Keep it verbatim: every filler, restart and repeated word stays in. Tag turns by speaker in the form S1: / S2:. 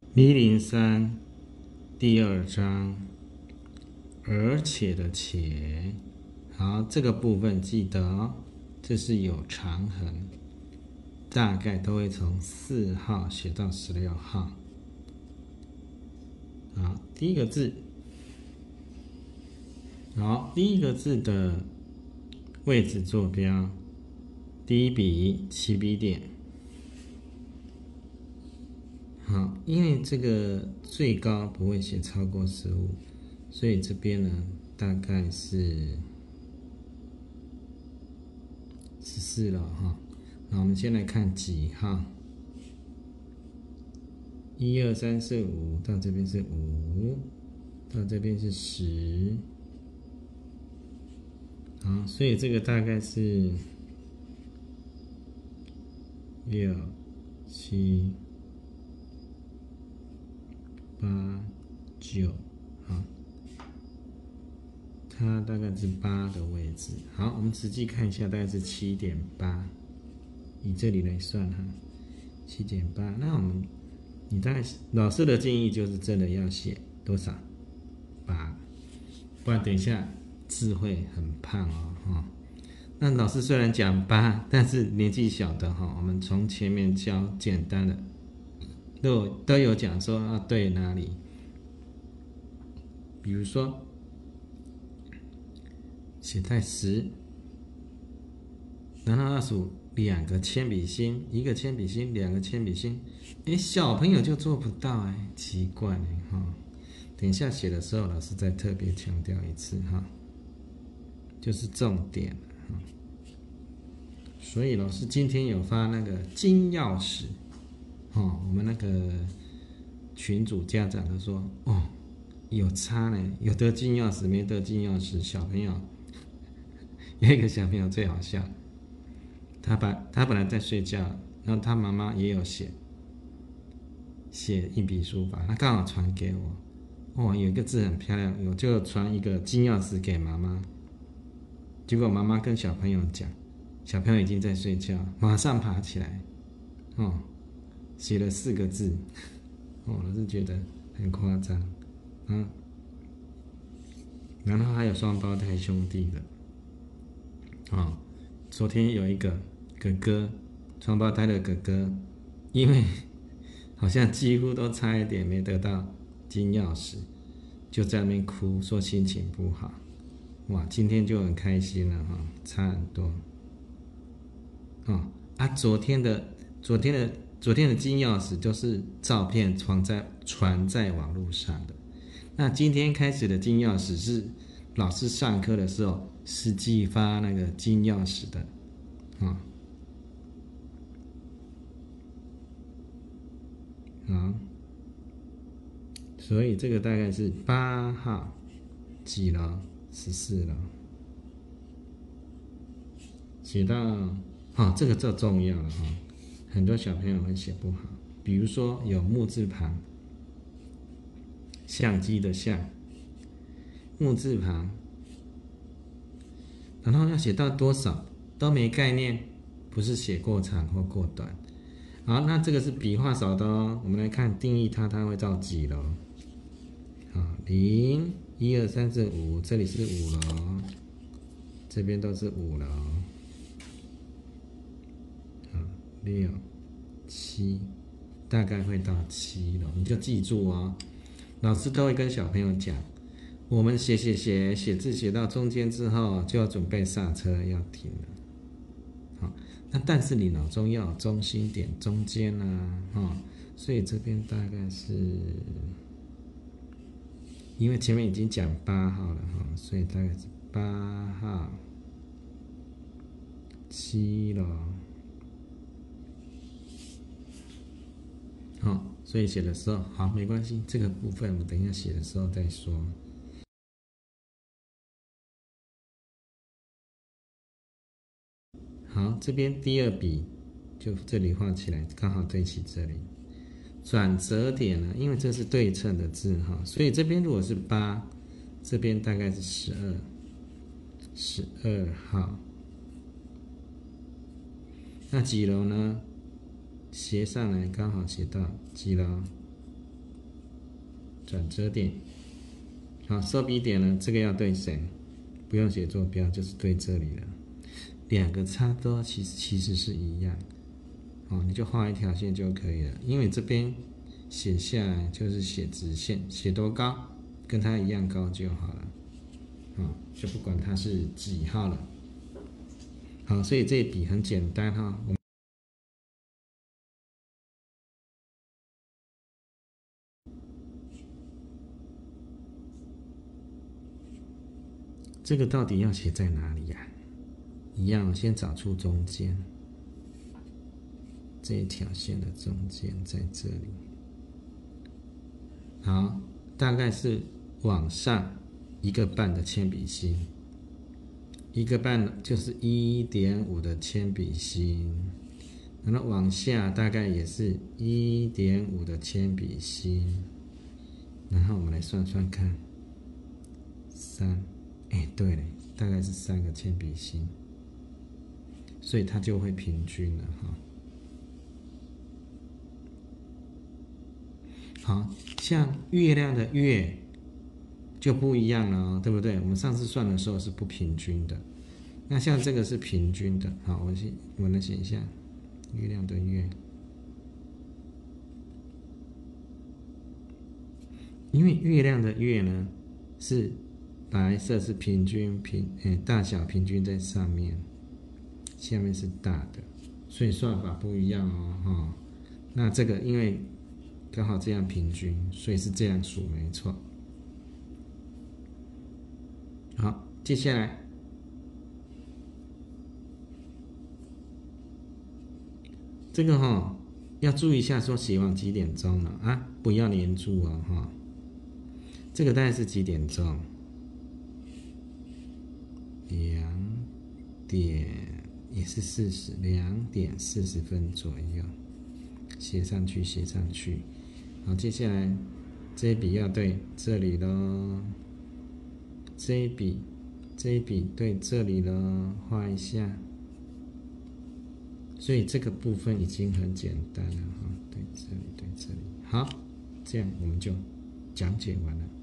S1: 一零三第二章，而且的且，好，这个部分记得哦，这是有长横，大概都会从四号写到十六号。好，第一个字，好，第一个字的位置坐标，第一笔起笔点。好，因为这个最高不会写超过十五，所以这边呢大概是十四了哈。那我们先来看几号，一二三四五，到这边是五，到这边是十。好，所以这个大概是六、七、八、九，好，它大概是八的位置。好，我们实际看一下，大概是七点八，以这里来算哈，七点八。那我们，你大概老师的建议就是真的要写多少？八，不然等一下字会很胖哦，哈。那老师虽然讲八，但是年纪小的哈，我们从前面教简单的。都有都有讲说要对哪里，比如说写在十，然后要数两个铅笔芯，一个铅笔芯，两个铅笔芯，哎，小朋友就做不到哎，奇怪呢哈。等一下写的时候，老师再特别强调一次哈，就是重点哈。所以老师今天有发那个金钥匙。哦，我们那个群主家长都说，哦，有差呢，有得金钥匙没得金钥匙。小朋友有一个小朋友最好笑，他把他本来在睡觉，然后他妈妈也有写写硬笔书法，他刚好传给我，哦，有一个字很漂亮，我就传一个金钥匙给妈妈。结果妈妈跟小朋友讲，小朋友已经在睡觉，马上爬起来，哦。写了四个字，哦，老师觉得很夸张，嗯，然后还有双胞胎兄弟的，哦，昨天有一个哥哥，双胞胎的哥哥，因为好像几乎都差一点没得到金钥匙，就在那边哭，说心情不好，哇，今天就很开心了哈，差很多，哦，啊，昨天的昨天的。昨天的金钥匙就是照片传在传在网络上的，那今天开始的金钥匙是老师上课的时候实际发那个金钥匙的，啊，好，所以这个大概是八号，几楼？十四楼，写到，好，这个最重要了哈。很多小朋友会写不好，比如说有木字旁，相机的相，木字旁，然后要写到多少都没概念，不是写过长或过短。好，那这个是笔画少的哦。我们来看定义它，它会到几楼？好，零、一二三四五，这里是五楼，这边都是五楼。六、七，大概会到七楼，你就记住哦。老师都会跟小朋友讲，我们写写写写字写到中间之后，就要准备刹车，要停了。好，那但是你脑中要有中心点，中间啊，哦，所以这边大概是，因为前面已经讲八号了哈，所以大概是八号、七楼。好，所以写的时候，好，没关系，这个部分我等一下写的时候再说。好，这边第二笔就这里画起来，刚好对齐这里。转折点呢，因为这是对称的字哈，所以这边如果是八，这边大概是十二，十二号。那几楼呢？斜上来刚好写到几楼？ 转折点。好，收笔点呢，这个要对谁？不用写坐标，就是对这里了。两个差不多，其实其实是一样。哦，你就画一条线就可以了，因为这边写下来就是写直线，写多高，跟它一样高就好了。哦，就不管它是几号了。好，所以这一笔很简单哈。我们这个到底要写在哪里呀、啊？一样，先找出中间这一条线的中间在这里。好，大概是往上一个半的铅笔芯，一个半就是一点五的铅笔芯，然后往下大概也是一点五的铅笔芯，然后我们来算算看，三，哎，对了，大概是三个铅笔芯，所以它就会平均了哈。好像月亮的月就不一样了哦，对不对？我们上次算的时候是不平均的，那像这个是平均的。好，我写，我来写一下月亮的月，因为月亮的月呢是白色是平均平，诶、欸、大小平均在上面，下面是大的，所以算法不一样哦，哈。那这个因为刚好这样平均，所以是这样数没错。好，接下来这个哈、哦、要注意一下，说写完几点钟了啊？不要连住哦哈、哦。这个大概是几点钟？两点也是四十，两点四十分左右，写上去，写上去。好，接下来这一笔要对这里咯，这一笔，这一笔对这里咯，画一下。所以这个部分已经很简单了哈，对这里，对这里。好，这样我们就讲解完了。